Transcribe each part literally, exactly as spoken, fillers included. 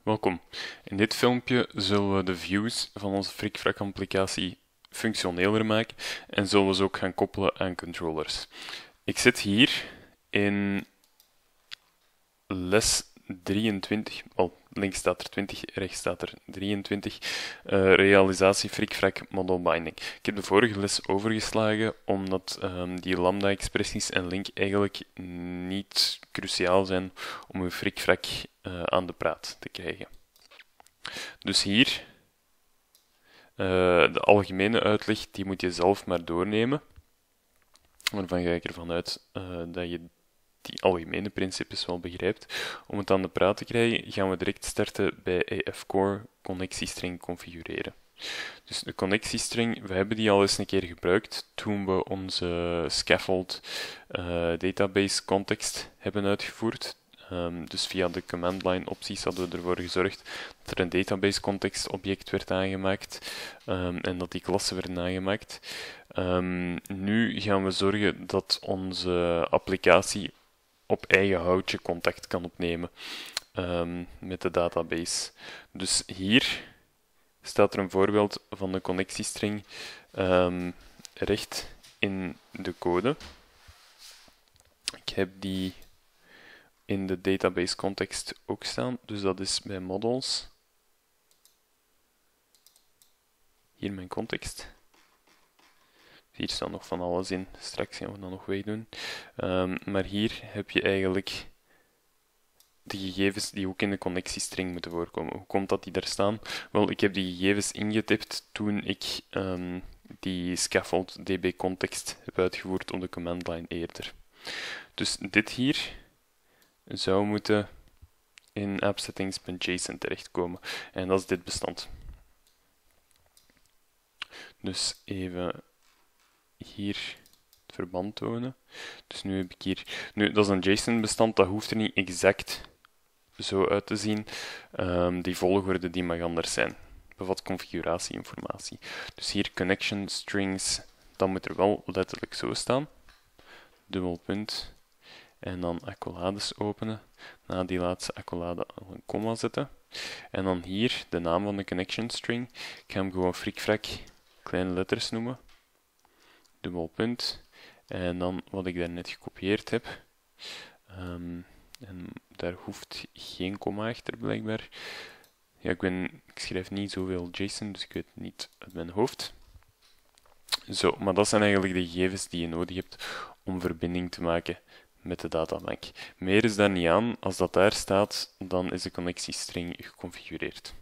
Welkom. In dit filmpje zullen we de views van onze FreakFrag applicatie functioneler maken en zullen we ze ook gaan koppelen aan controllers. Ik zit hier in les drieëntwintig, wel, links staat er twintig, rechts staat er drieëntwintig, uh, realisatie FreakFrag model binding. Ik heb de vorige les overgeslagen omdat um, die lambda-expressies en link eigenlijk niet cruciaal zijn om uw FreakFrag uh, aan de praat te krijgen. Dus hier, uh, de algemene uitleg, die moet je zelf maar doornemen. Waarvan ga ik ervan uit uh, dat je die algemene principes wel begrijpt. Om het aan de praat te krijgen, gaan we direct starten bij A F Core connectiestring configureren. Dus de connectiestring, we hebben die al eens een keer gebruikt toen we onze scaffold uh, database context hebben uitgevoerd. Um, dus via de command line opties hadden we ervoor gezorgd dat er een database context object werd aangemaakt um, en dat die klassen werden aangemaakt. Um, nu gaan we zorgen dat onze applicatie op eigen houtje contact kan opnemen um, met de database. Dus hier staat er een voorbeeld van de connectiestring um, recht in de code. Ik heb die in de database context ook staan, dus dat is bij models. Hier mijn context. Hier staat nog van alles in, straks gaan we dat nog wegdoen. Um, maar hier heb je eigenlijk de gegevens die ook in de connectiestring moeten voorkomen. Hoe komt dat die daar staan? Wel, ik heb die gegevens ingetipt toen ik um, die scaffold db context heb uitgevoerd op de command line eerder. Dus dit hier zou moeten in appsettings.json terechtkomen. En dat is dit bestand. Dus even hier het verband tonen. Dus nu heb ik hier... Nu, dat is een JSON-bestand, dat hoeft er niet exact zo uit te zien. Um, die volgorde die mag anders zijn. Bevat configuratieinformatie. Dus hier connection strings, dat moet er wel letterlijk zo staan. Dubbel punt. En dan accolades openen. Na die laatste accolade een komma zetten. En dan hier de naam van de connection string. Ik ga hem gewoon FreakFrag kleine letters noemen. Dubbel punt. En dan wat ik daarnet gekopieerd heb. Um, en daar hoeft geen komma achter blijkbaar. Ja, ik, ben, ik schrijf niet zoveel JSON, dus ik weet het niet uit mijn hoofd. Zo, maar dat zijn eigenlijk de gegevens die je nodig hebt om verbinding te maken met de databank. Meer is daar niet aan. Als dat daar staat, dan is de connectiestring geconfigureerd.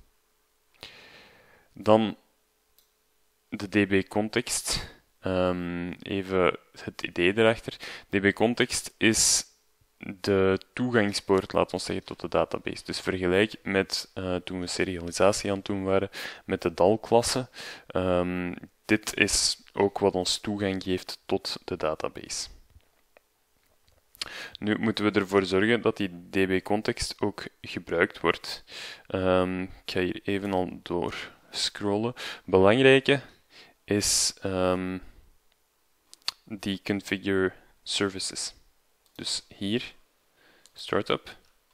Dan de db-context. Um, even het idee erachter. db-context is de toegangspoort, laat ons zeggen, tot de database. Dus vergelijk met uh, toen we serialisatie aan het doen waren met de D A L-klasse. Um, dit is ook wat ons toegang geeft tot de database. Nu moeten we ervoor zorgen dat die db-context ook gebruikt wordt. Um, ik ga hier even al door scrollen. Belangrijke is um, die configure services. Dus hier, startup.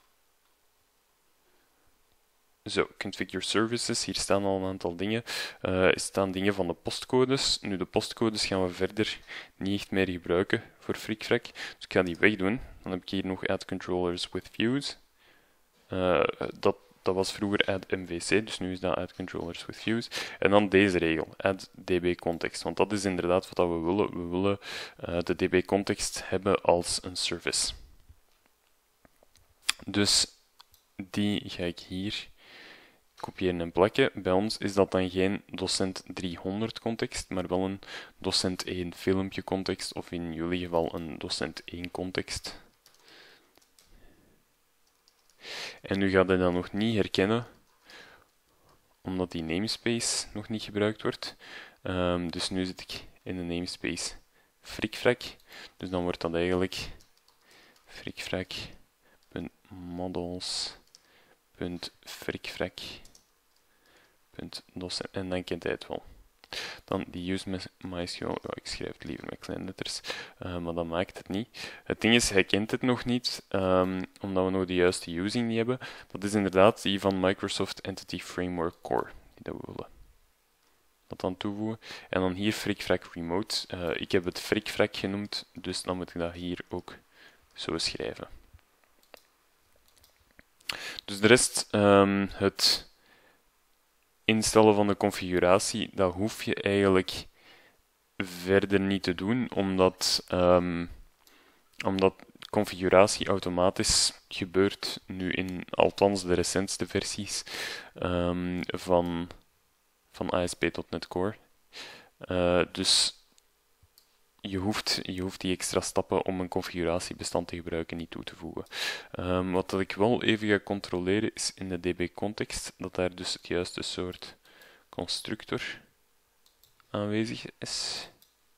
Zo, configure services, hier staan al een aantal dingen. Uh, er staan dingen van de postcodes. Nu, de postcodes gaan we verder niet echt meer gebruiken voor FreakFrag. Dus ik ga die wegdoen. Dan heb ik hier nog add controllers with views. Uh, dat, dat was vroeger add M V C, dus nu is dat add controllers with views. En dan deze regel, add db-context. Want dat is inderdaad wat we willen. We willen uh, de db-context hebben als een service. Dus die ga ik hier kopiëren en plakken. Bij ons is dat dan geen docent driehonderd context, maar wel een docent één filmpje context, of in jullie geval een docent één context. En nu gaat hij dat nog niet herkennen, omdat die namespace nog niet gebruikt wordt. Um, dus nu zit ik in de namespace FreakFrag. Dus dan wordt dat eigenlijk FreakFrag.models.freakFrag. En dan kent hij het wel. dan die use MySQL. Ja, ik schrijf het liever met kleine letters, uh, maar dat maakt het niet. Het ding is, hij kent het nog niet, um, omdat we nog de juiste using niet hebben. Dat is inderdaad die van Microsoft Entity Framework Core, die dat we willen. Dat dan toevoegen. En dan hier fricfrac remote. Uh, ik heb het fricfrac genoemd, dus dan moet ik dat hier ook zo schrijven. Dus de rest, um, het instellen van de configuratie, dat hoef je eigenlijk verder niet te doen, omdat, um, omdat configuratie automatisch gebeurt nu in althans de recentste versies um, van, van A S P punt net Core. Uh, dus Je hoeft, je hoeft die extra stappen om een configuratiebestand te gebruiken niet toe te voegen. Um, wat dat ik wel even ga controleren is in de D B-context dat daar dus het juiste soort constructor aanwezig is.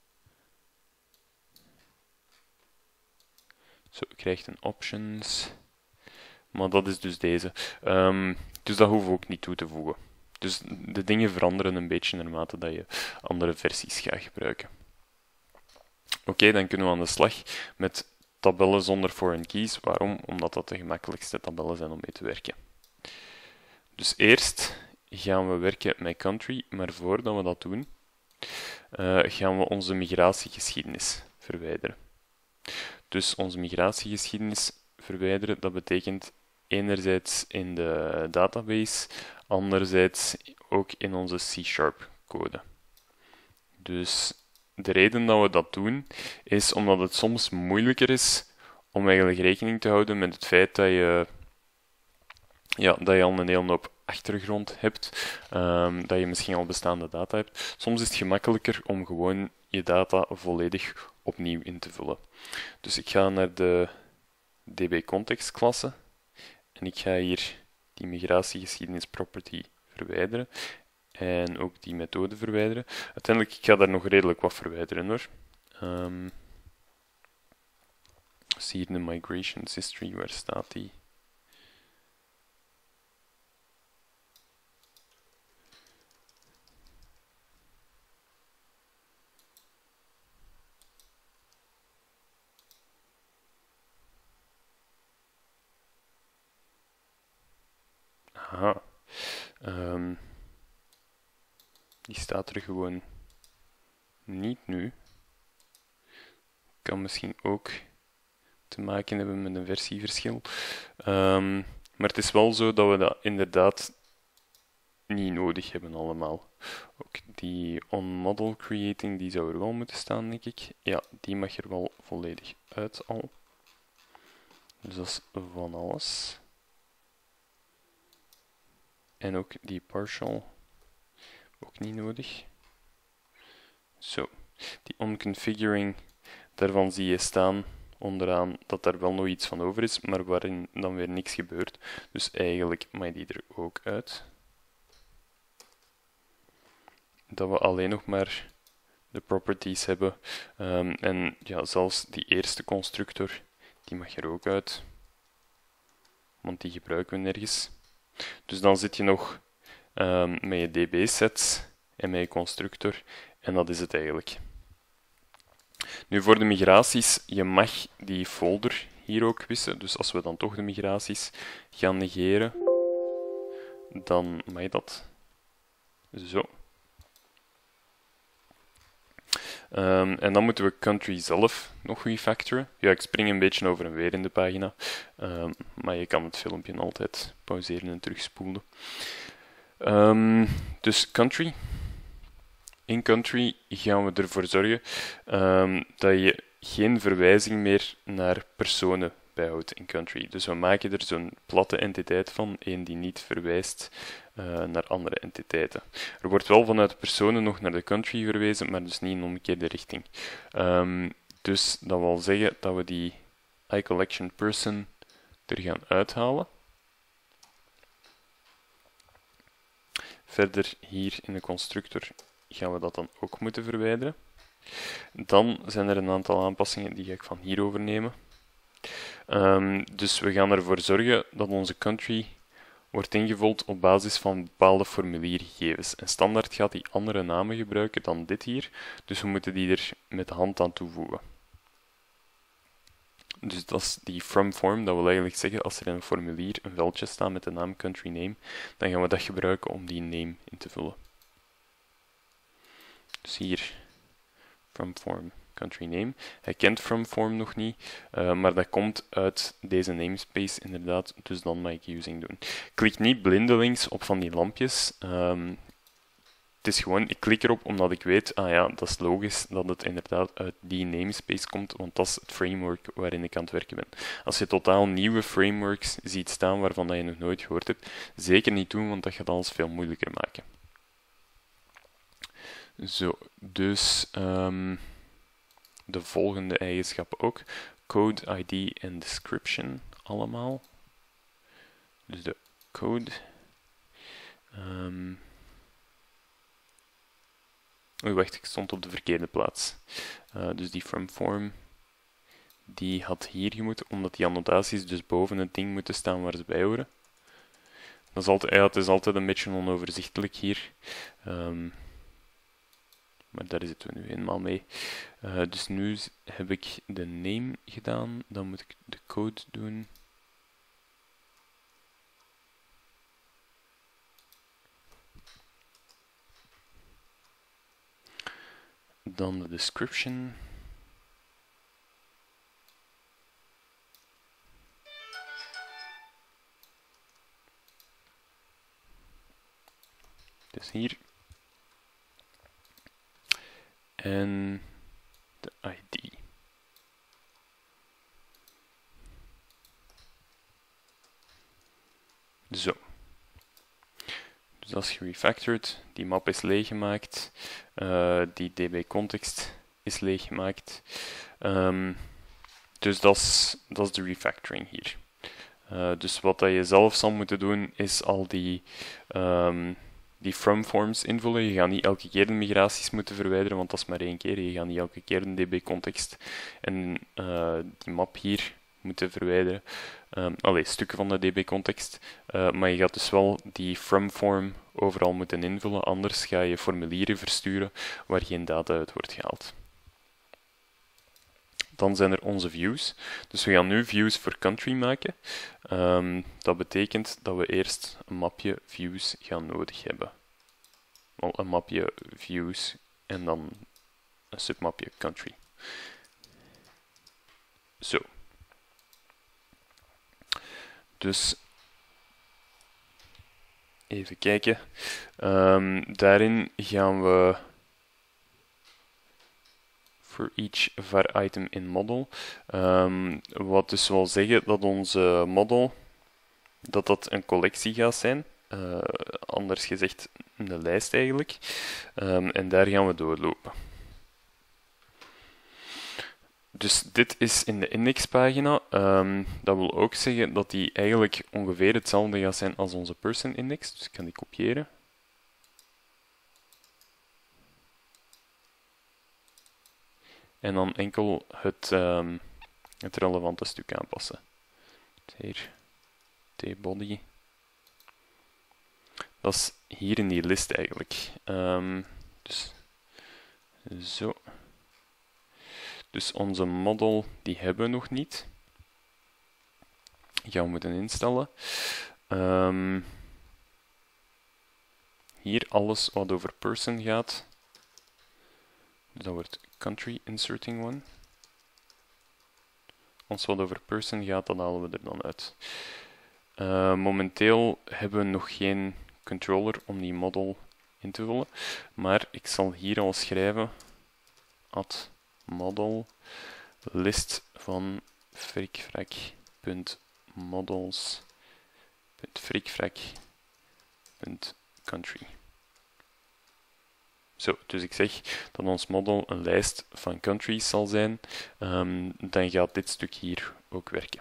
Zo, je krijgt een options. Maar dat is dus deze. Um, dus dat hoeven we ook niet toe te voegen. Dus de dingen veranderen een beetje naarmate dat je andere versies gaat gebruiken. Oké, okay, dan kunnen we aan de slag met tabellen zonder foreign keys. Waarom? Omdat dat de gemakkelijkste tabellen zijn om mee te werken. Dus eerst gaan we werken met country, maar voordat we dat doen, uh, gaan we onze migratiegeschiedenis verwijderen. Dus onze migratiegeschiedenis verwijderen, dat betekent enerzijds in de database, anderzijds ook in onze C-sharp code. Dus de reden dat we dat doen, is omdat het soms moeilijker is om eigenlijk rekening te houden met het feit dat je, ja, dat je al een hele hoop achtergrond hebt, um, dat je misschien al bestaande data hebt. Soms is het gemakkelijker om gewoon je data volledig opnieuw in te vullen. Dus ik ga naar de D B-context klasse en ik ga hier die migratiegeschiedenis property verwijderen. En ook die methode verwijderen. Uiteindelijk, ik ga daar nog redelijk wat verwijderen hoor. Um, zie hier de migrations history, waar staat die? Aha. Um, Die staat er gewoon niet nu. Kan misschien ook te maken hebben met een versieverschil. Um, maar het is wel zo dat we dat inderdaad niet nodig hebben allemaal. Ook die on-model creating, die zou er wel moeten staan, denk ik. Ja, die mag er wel volledig uit al. Dus dat is van alles. En ook die partial. Ook niet nodig. Zo, die onconfiguring, daarvan zie je staan onderaan dat daar wel nog iets van over is, maar waarin dan weer niks gebeurt. Dus eigenlijk mag die er ook uit. Dat we alleen nog maar de properties hebben. Um, en ja, zelfs die eerste constructor, die mag er ook uit. Want die gebruiken we nergens. Dus dan zit je nog Um, met je D B-sets en met je constructor. En dat is het eigenlijk. Nu voor de migraties, je mag die folder hier ook wissen. Dus als we dan toch de migraties gaan negeren, dan mag je dat. Zo. Um, en dan moeten we country zelf nog refactoren. Ja, ik spring een beetje over en weer in de pagina. Um, maar je kan het filmpje altijd pauzeren en terugspoelen. Um, dus country. In country gaan we ervoor zorgen um, dat je geen verwijzing meer naar personen bijhoudt in country. Dus we maken er zo'n platte entiteit van, één die niet verwijst uh, naar andere entiteiten. Er wordt wel vanuit personen nog naar de country verwezen, maar dus niet in omgekeerde richting. Um, dus dat wil zeggen dat we die iCollectionPerson er gaan uithalen. Verder hier in de constructor gaan we dat dan ook moeten verwijderen. Dan zijn er een aantal aanpassingen die ga ik van hier overnemen. Um, dus we gaan ervoor zorgen dat onze country wordt ingevuld op basis van bepaalde formuliergegevens. En standaard gaat die andere namen gebruiken dan dit hier, dus we moeten die er met de hand aan toevoegen. Dus dat is die from form, dat wil eigenlijk zeggen, als er in een formulier een veldje staat met de naam country name, dan gaan we dat gebruiken om die name in te vullen. Dus hier, from form, country name. Hij kent from form nog niet, uh, maar dat komt uit deze namespace inderdaad, dus dan mag ik using doen. Klik niet blindelings op van die lampjes. Um, Het is gewoon, ik klik erop omdat ik weet, ah ja, dat is logisch dat het inderdaad uit die namespace komt, want dat is het framework waarin ik aan het werken ben. Als je totaal nieuwe frameworks ziet staan waarvan dat je nog nooit gehoord hebt, zeker niet doen, want dat gaat alles veel moeilijker maken. Zo, dus um, de volgende eigenschappen ook. Code, I D en description allemaal. Dus de code. Um, Oei, wacht, ik stond op de verkeerde plaats. Uh, dus die from form, die had hier gemoeten, omdat die annotaties dus boven het ding moeten staan waar ze bij horen. Dat is altijd, ja, het is altijd een beetje onoverzichtelijk hier. Um, maar daar zitten we nu eenmaal mee. Uh, dus nu heb ik de name gedaan, dan moet ik de code doen. Dan de description. Dus hier. En de I D. Zo. Dus dat is gerefactored, die map is leeggemaakt, uh, die db-context is leeggemaakt. Um, dus dat is, dat is de refactoring hier. Uh, dus wat dat je zelf zal moeten doen, is al die, um, die from forms invullen. Je gaat niet elke keer de migraties moeten verwijderen, want dat is maar één keer. Je gaat niet elke keer een db-context en uh, die map hier moeten verwijderen. Um, allee, stukken van de db-context. Uh, maar je gaat dus wel die from form overal moeten invullen, anders ga je formulieren versturen waar geen data uit wordt gehaald. Dan zijn er onze views. Dus we gaan nu views voor country maken. Um, dat betekent dat we eerst een mapje views gaan nodig hebben. Wel, een mapje views en dan een submapje country. Zo. Dus even kijken. Um, daarin gaan we for each var item in model. Um, wat dus wil zeggen dat onze model dat dat een collectie gaat zijn. Uh, anders gezegd een lijst eigenlijk. Um, en daar gaan we doorlopen. Dus dit is in de indexpagina. Um, dat wil ook zeggen dat die eigenlijk ongeveer hetzelfde gaat zijn als onze person index. Dus ik kan die kopiëren. En dan enkel het, um, het relevante stuk aanpassen. Hier, t-body. Dat is hier in die list eigenlijk. Um, dus zo. Dus onze model, die hebben we nog niet. Die gaan we moeten instellen. Um, hier alles wat over person gaat. Dus dat wordt country inserting one. Als wat over person gaat, dan halen we er dan uit. Uh, momenteel hebben we nog geen controller om die model in te vullen. Maar ik zal hier al schrijven add model list van frikfrak.models.frikfrak.country. Zo, dus ik zeg dat ons model een lijst van countries zal zijn. Um, dan gaat dit stuk hier ook werken.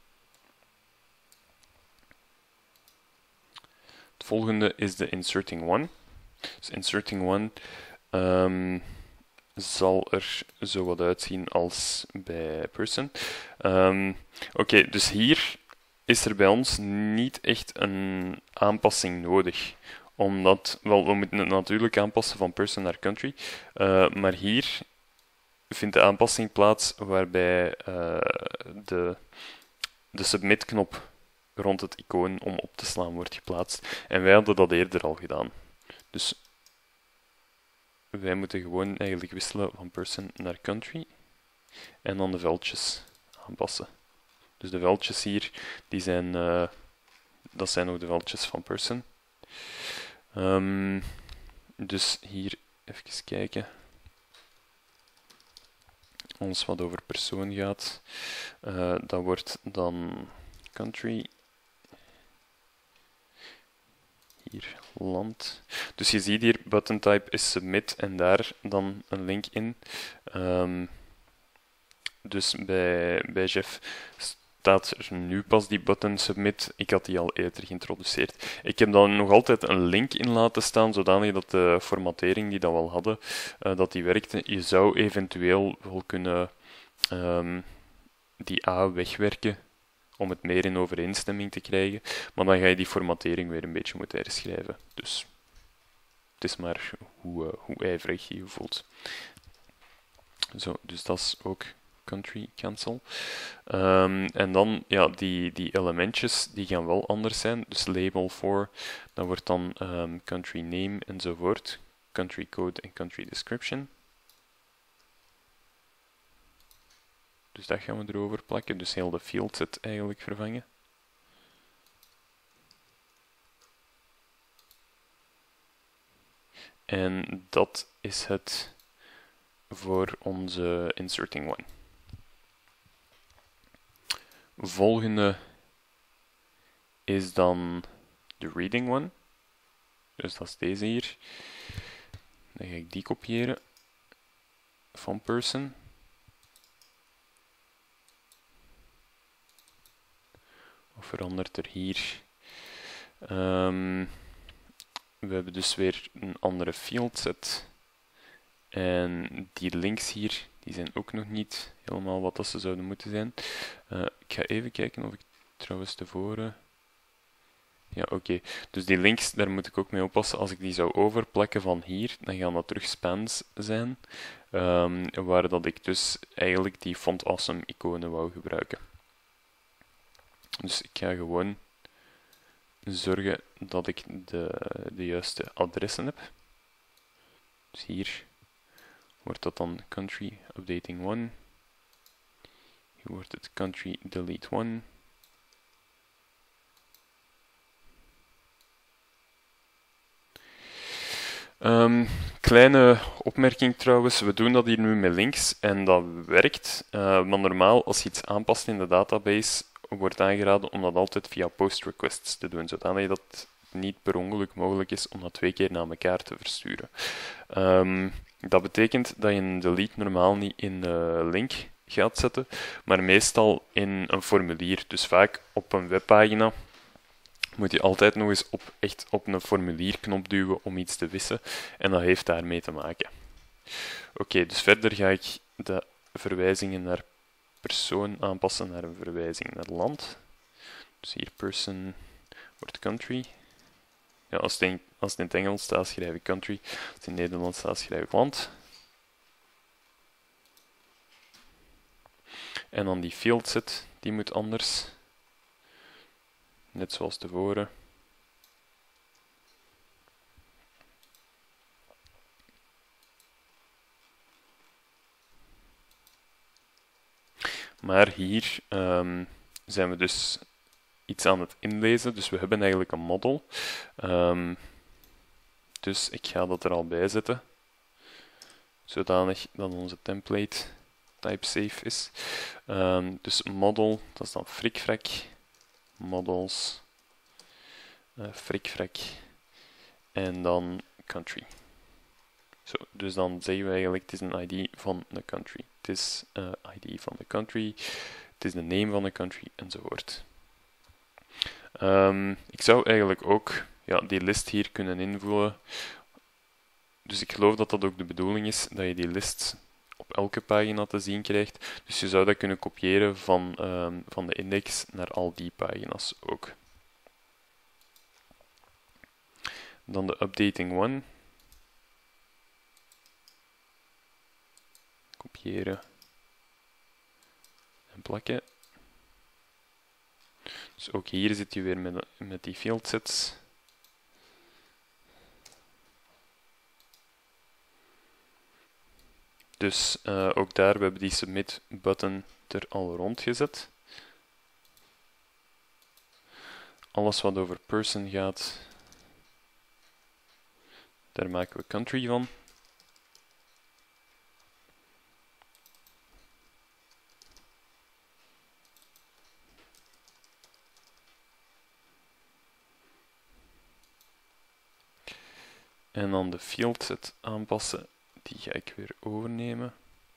Het volgende is de inserting one. Dus inserting one um, zal er zo wat uitzien als bij person. Um, Oké, okay, dus hier is er bij ons niet echt een aanpassing nodig. Omdat, wel, we moeten het natuurlijk aanpassen van person naar country, uh, maar hier vindt de aanpassing plaats waarbij uh, de, de submit-knop rond het icoon om op te slaan wordt geplaatst. En wij hadden dat eerder al gedaan. Dus wij moeten gewoon eigenlijk wisselen van person naar country en dan de veldjes aanpassen. Dus de veldjes hier, die zijn, uh, dat zijn ook de veldjes van person. Um, dus hier even kijken. Alles wat over persoon gaat, uh, dat wordt dan country. Hier, land. Dus je ziet hier, button type is submit en daar dan een link in. Um, dus bij, bij Jeff staat er nu pas die button submit. Ik had die al eerder geïntroduceerd. Ik heb dan nog altijd een link in laten staan, zodanig dat de formatering die dat we al hadden, uh, dat die werkte. Je zou eventueel wel kunnen um, die A wegwerken, om het meer in overeenstemming te krijgen, maar dan ga je die formatering weer een beetje moeten herschrijven. Dus het is maar hoe, uh, hoe ijverig je je voelt. Zo, dus dat is ook country cancel. Um, en dan, ja, die, die elementjes, die gaan wel anders zijn. Dus label for, dat wordt dan um, country name enzovoort. Country code en country description. Dus dat gaan we erover plakken. Dus heel de field set eigenlijk vervangen. En dat is het voor onze inserting one. Volgende is dan de reading one. Dus dat is deze hier. Dan ga ik die kopiëren van person. Of verandert er hier? Um, we hebben dus weer een andere field set. En die links hier, die zijn ook nog niet helemaal wat dat ze zouden moeten zijn. Uh, ik ga even kijken of ik trouwens tevoren... Ja, oké. Okay. Dus die links, daar moet ik ook mee oppassen. Als ik die zou overplakken van hier, dan gaan dat terug spans zijn. Um, waar dat ik dus eigenlijk die font awesome iconen wou gebruiken. Dus ik ga gewoon zorgen dat ik de, de juiste adressen heb. Dus hier wordt dat dan country updating one. Hier wordt het country delete one. Um, kleine opmerking trouwens, we doen dat hier nu met links en dat werkt. Uh, maar normaal, als je iets aanpast in de database, wordt aangeraden om dat altijd via post requests te doen, zodat dat niet per ongeluk mogelijk is om dat twee keer naar elkaar te versturen. Um, dat betekent dat je een delete normaal niet in de link gaat zetten, maar meestal in een formulier. Dus vaak op een webpagina moet je altijd nog eens op, echt op een formulierknop duwen om iets te wissen. En dat heeft daarmee te maken. Oké, okay, dus verder ga ik de verwijzingen naar persoon aanpassen naar een verwijzing naar land. Dus hier person wordt country. Ja, als, het in, als het in het Engels staat, schrijf ik country. Als het in het Nederlands staat, schrijf ik land. En dan die field set, die moet anders. Net zoals tevoren. Maar hier um, zijn we dus iets aan het inlezen. Dus we hebben eigenlijk een model. Um, dus ik ga dat er al bij zetten. Zodanig dat onze template type safe is. Um, dus model, dat is dan frikfrak. Models. Uh, frikfrak. En dan country. Zo, dus dan zeggen we eigenlijk, het is een I D van de country. Het is uh, I D van de country. Het is de name van de country, enzovoort. Um, ik zou eigenlijk ook ja, die list hier kunnen invullen. Dus ik geloof dat dat ook de bedoeling is, dat je die list op elke pagina te zien krijgt. Dus je zou dat kunnen kopiëren van, um, van de index naar al die pagina's ook. Dan de updating one. Kopiëren en plakken. Dus ook hier zit je weer met, met die field sets. Dus uh, ook daar, we hebben die submit button er al rondgezet. Alles wat over person gaat, daar maken we country van. En dan de field set aanpassen, die ga ik weer overnemen.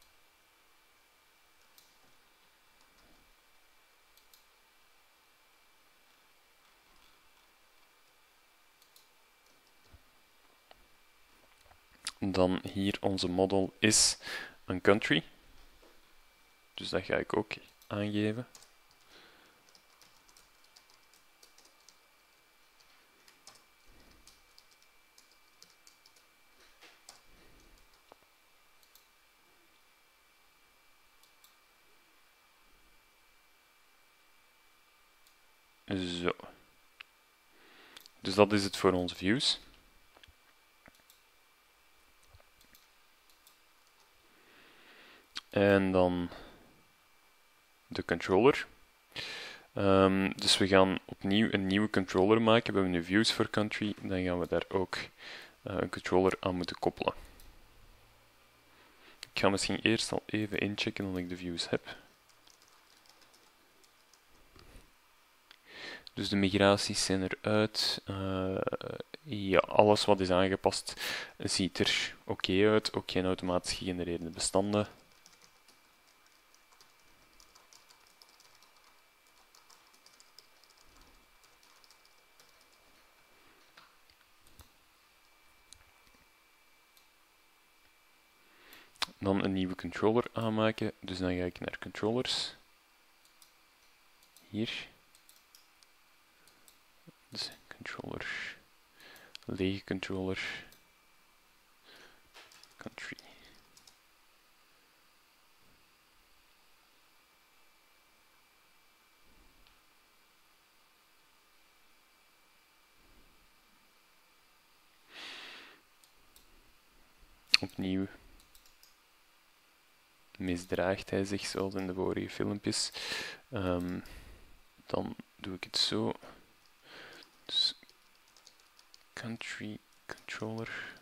Dan hier onze model is een country. Dus dat ga ik ook aangeven. Zo. Dus dat is het voor onze views. En dan de controller. Um, dus we gaan opnieuw een nieuwe controller maken. We hebben nu views voor country. Dan gaan we daar ook uh, een controller aan moeten koppelen. Ik ga misschien eerst al even inchecken dat ik de views heb. Dus de migraties zijn eruit. Uh, ja, alles wat is aangepast ziet er oké okay uit. Ook geen automatisch gegenereerde bestanden. Dan een nieuwe controller aanmaken. Dus dan ga ik naar controllers. Hier. Dus controller. Lege controller. Country. Opnieuw misdraagt hij zich zoals in de vorige filmpjes. Um, dan doe ik het zo. Dus country controller.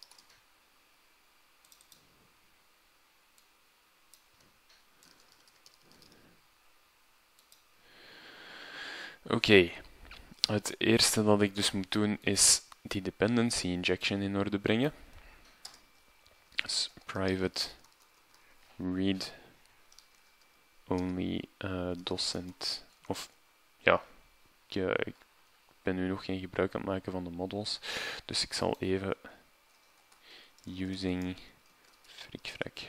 Oké. Okay. Het eerste dat ik dus moet doen is die dependency injection in orde brengen. Dus private read only uh, docent, of ja, ik, uh, ik ben nu nog geen gebruik aan het maken van de models, dus ik zal even using frikfrak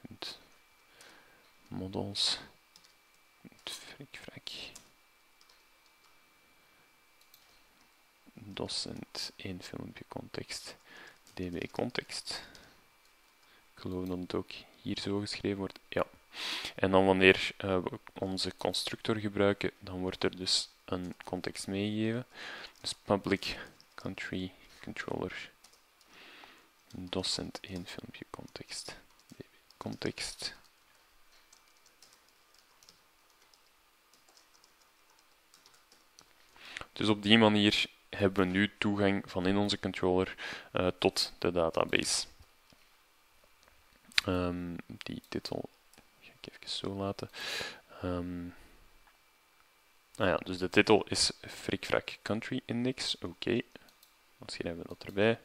models frikfrak docent één filmpje context db context. Ik geloof dat het ook hier zo geschreven wordt. Ja. En dan wanneer uh, we onze constructor gebruiken, dan wordt er dus een context meegegeven. Dus public country controller docent één filmpje context. Context. Dus op die manier hebben we nu toegang van in onze controller uh, tot de database. Um, die titel ga ik even zo laten. Um, nou ja, dus de titel is frikfrak country index. Oké, okay. Dan schrijven we dat erbij.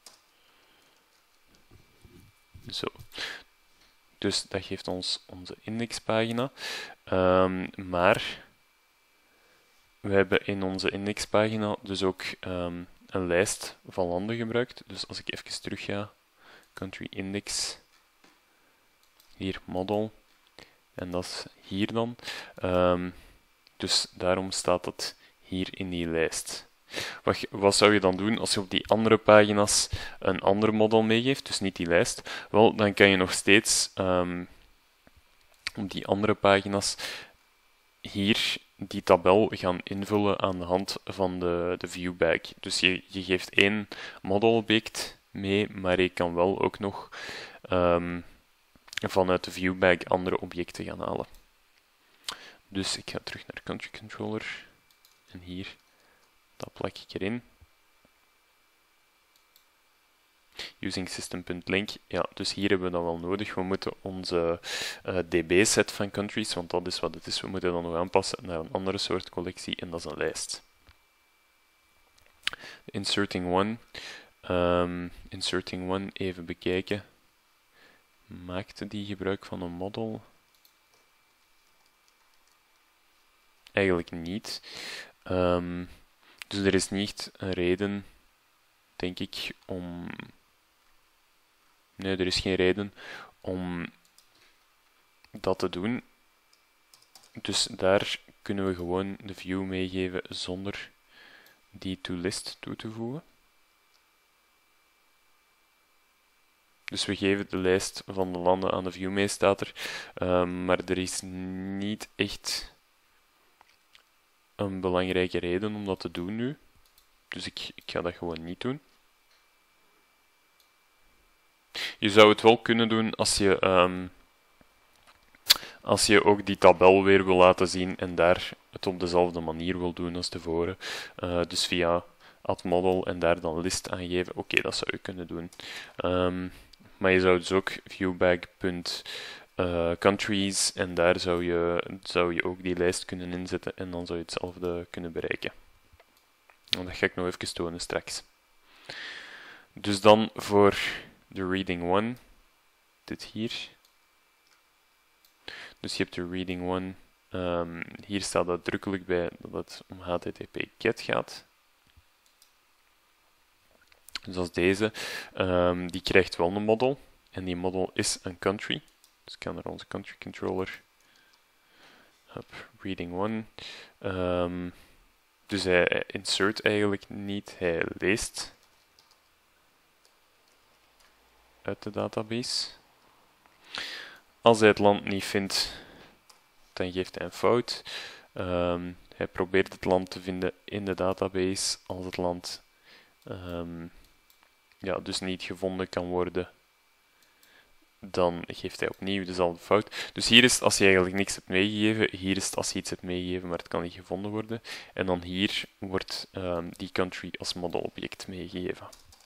Zo. Dus dat geeft ons onze indexpagina. Um, maar we hebben in onze indexpagina dus ook um, een lijst van landen gebruikt. Dus als ik even terug ga, country index. hier model, en dat is hier dan. Um, dus daarom staat dat hier in die lijst. Wat, wat zou je dan doen als je op die andere pagina's een ander model meegeeft, dus niet die lijst? Wel, dan kan je nog steeds um, op die andere pagina's hier die tabel gaan invullen aan de hand van de, de viewbag. Dus je, je geeft één modelobject mee, maar je kan wel ook nog um, vanuit de viewbag andere objecten gaan halen. Dus ik ga terug naar Country Controller en hier, dat plak ik erin. Using system.link, ja, dus hier hebben we dat wel nodig. We moeten onze uh, db-set van countries, want dat is wat het is, we moeten dat nog aanpassen naar een andere soort collectie en dat is een lijst. Inserting one, um, inserting one, even bekijken. Maakte die gebruik van een model? Eigenlijk niet. Um, dus er is niet een reden, denk ik, om... Nee, er is geen reden om dat te doen. Dus daar kunnen we gewoon de view meegeven zonder die toList toe te voegen. Dus we geven de lijst van de landen aan de view mee, staat er. Um, maar er is niet echt een belangrijke reden om dat te doen nu. Dus ik, ik ga dat gewoon niet doen. Je zou het wel kunnen doen als je, um, als je ook die tabel weer wil laten zien en daar het op dezelfde manier wil doen als tevoren. Uh, dus via add model en daar dan list aangeven. Oké, okay, dat zou je kunnen doen. Um, maar je zou dus ook viewbag.countries uh, en daar zou je, zou je ook die lijst kunnen inzetten en dan zou je hetzelfde kunnen bereiken. En dat ga ik nog even tonen straks. Dus dan voor de reading one, dit hier. Dus je hebt de reading one. Um, hier staat uitdrukkelijk bij dat het om H T T P get gaat. Dus als deze, um, die krijgt wel een model. En die model is een country. Dus ik kan naar onze country controller. Up, reading one. Um, dus hij insert eigenlijk niet, hij leest uit de database. Als hij het land niet vindt, dan geeft hij een fout. Um, hij probeert het land te vinden in de database. Als het land um, ja, dus niet gevonden kan worden, dan geeft hij opnieuw dezelfde fout. Dus hier is het als je eigenlijk niks hebt meegegeven, hier is het als je iets hebt meegegeven, maar het kan niet gevonden worden. En dan hier wordt um, die country als modelobject meegegeven.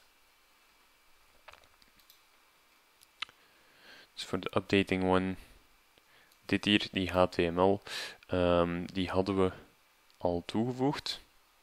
Dus voor de updating one, dit hier, die H T M L, um, die hadden we al toegevoegd.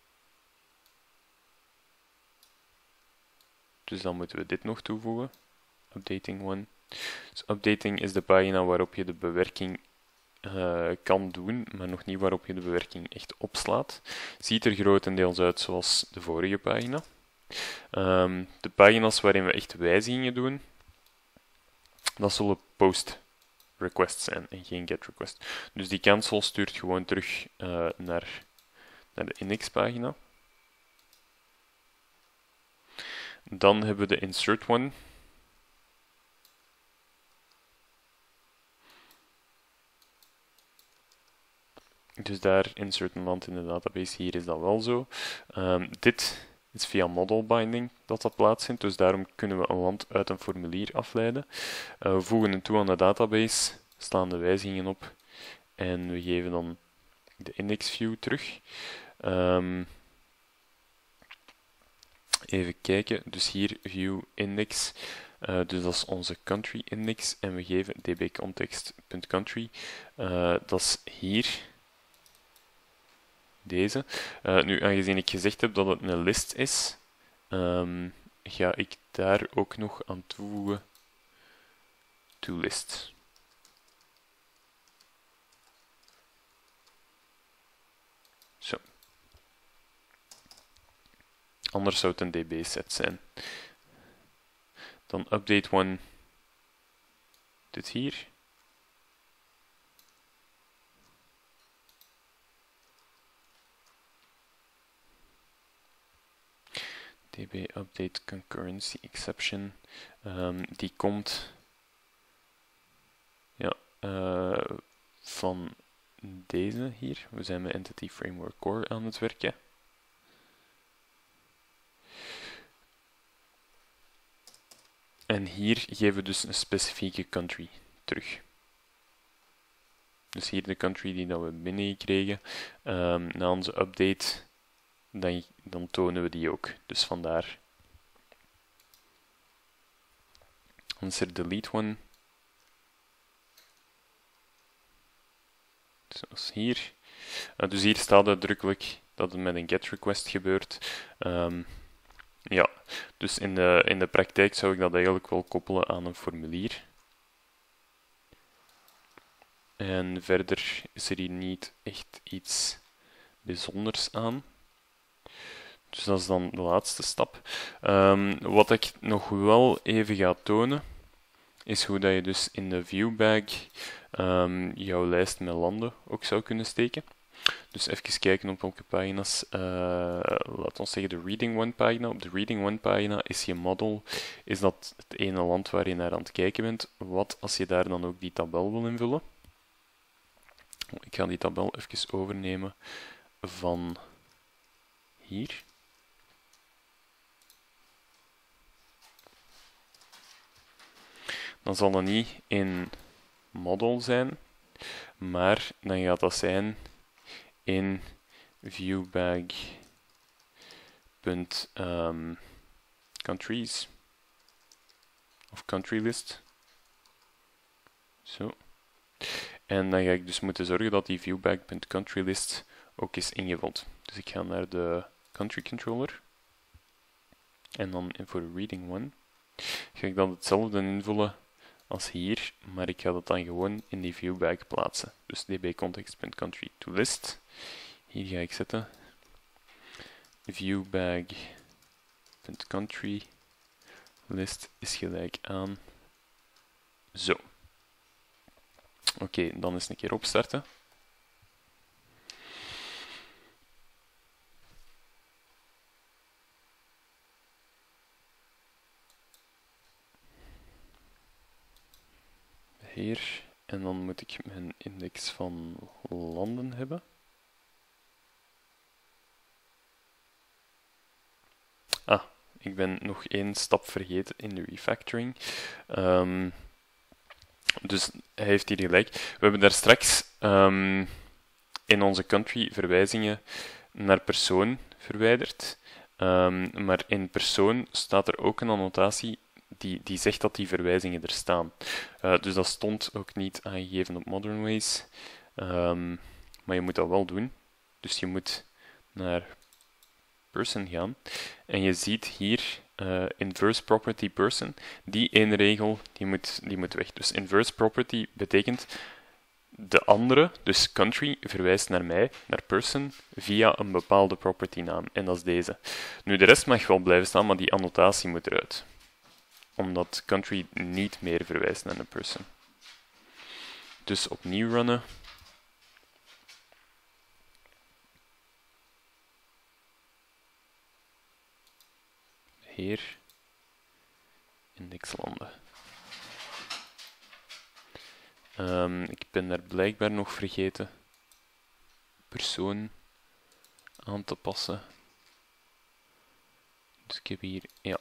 Dus dan moeten we dit nog toevoegen. Updating one. Dus updating is de pagina waarop je de bewerking uh, kan doen, maar nog niet waarop je de bewerking echt opslaat. Ziet er grotendeels uit zoals de vorige pagina. Um, de pagina's waarin we echt wijzigingen doen, dat zullen post requests zijn en geen get request. Dus die cancel stuurt gewoon terug uh, naar, naar de indexpagina. Dan hebben we de insert one. Dus daar insert een land in de database, hier is dat wel zo. Um, dit is via model binding dat dat plaatsvindt, dus daarom kunnen we een land uit een formulier afleiden. Uh, we voegen het toe aan de database, slaan de wijzigingen op en we geven dan de index view terug. Um, even kijken, dus hier view index, uh, dus dat is onze country index en we geven dbcontext.country, uh, dat is hier. Deze. Uh, nu, aangezien ik gezegd heb dat het een list is, um, ga ik daar ook nog aan toevoegen toList. Zo. Anders zou het een db-set zijn. Dan update one. Dit hier. db update concurrency exception, um, die komt ja, uh, van deze hier. We zijn met Entity Framework Core aan het werken. En hier geven we dus een specifieke country terug. Dus hier de country die dat we binnengekregen. Um, na onze update, dan, dan tonen we die ook. Dus vandaar. Dan is er delete one. Zoals hier. Uh, dus hier staat uitdrukkelijk dat het met een get request gebeurt. Um, ja, dus in de, in de praktijk zou ik dat eigenlijk wel koppelen aan een formulier. En verder is er hier niet echt iets bijzonders aan. Dus dat is dan de laatste stap. Um, wat ik nog wel even ga tonen, is hoe dat je dus in de viewbag um, jouw lijst met landen ook zou kunnen steken. Dus even kijken op welke pagina's. Uh, laat ons zeggen de Reading One pagina. Op de Reading One pagina is je model, is dat het ene land waar je naar aan het kijken bent. Wat als je daar dan ook die tabel wil invullen? Ik ga die tabel even overnemen van hier. Dan zal dat niet in model zijn, maar dan gaat dat zijn in viewbag.countries um, of country list. Zo. En dan ga ik dus moeten zorgen dat die viewbag.countrylist ook is ingevuld. Dus ik ga naar de country controller. En dan voor de reading one ga ik dan hetzelfde invullen als hier, maar ik ga dat dan gewoon in die viewbag plaatsen. Dus dbcontext.country to list. Hier ga ik zetten viewbag.country list is gelijk aan zo. Oké, okay, dan eens een keer opstarten. Hier, en dan moet ik mijn index van landen hebben. Ah, ik ben nog één stap vergeten in de refactoring. Um, dus hij heeft hier gelijk. We hebben daar straks um, in onze country verwijzingen naar persoon verwijderd. Um, maar in persoon staat er ook een annotatie die, die zegt dat die verwijzingen er staan. Uh, dus dat stond ook niet aangegeven op Modern Ways. Um, maar je moet dat wel doen. Dus je moet naar person gaan. En je ziet hier uh, inverse property person. Die ene regel die moet, die moet weg. Dus inverse property betekent de andere, dus country, verwijst naar mij, naar person, via een bepaalde property naam. En dat is deze. Nu, de rest mag wel blijven staan, maar die annotatie moet eruit. Omdat country niet meer verwijst naar een person. Dus opnieuw runnen. Hier. Indexlanden. Um, ik ben daar blijkbaar nog vergeten persoon aan te passen. Dus ik heb hier, ja,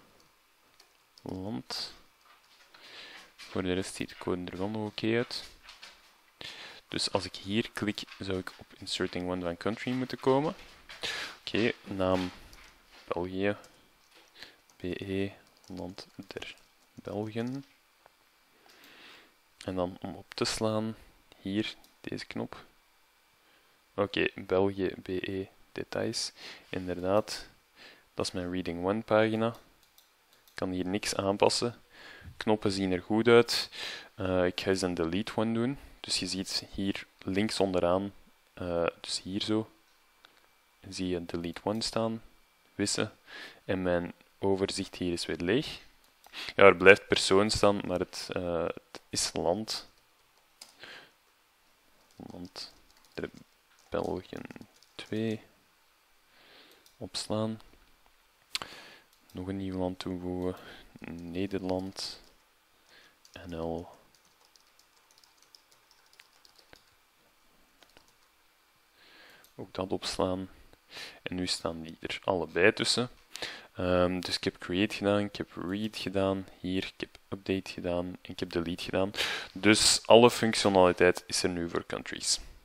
land. Voor de rest ziet de code er wel nog oké uit. Dus als ik hier klik, zou ik op inserting one van country moeten komen. Oké, okay, naam België, B E, land der Belgen. En dan om op te slaan, hier, deze knop. Oké, okay, België, B E, details. Inderdaad, dat is mijn Reading One pagina. Ik kan hier niks aanpassen. Knoppen zien er goed uit. Uh, ik ga eens een delete one doen. Dus je ziet hier links onderaan, uh, dus hier zo, zie je delete one staan, wissen. En mijn overzicht hier is weer leeg. Ja, er blijft persoon staan, maar het, uh, het is land. Land der Belgen twee. Opslaan. nog een nieuw land toevoegen. Nederland. N L. Ook dat opslaan. En nu staan die er allebei tussen. Um, dus ik heb create gedaan, ik heb read gedaan, hier, ik heb update gedaan en ik heb delete gedaan. Dus alle functionaliteit is er nu voor countries.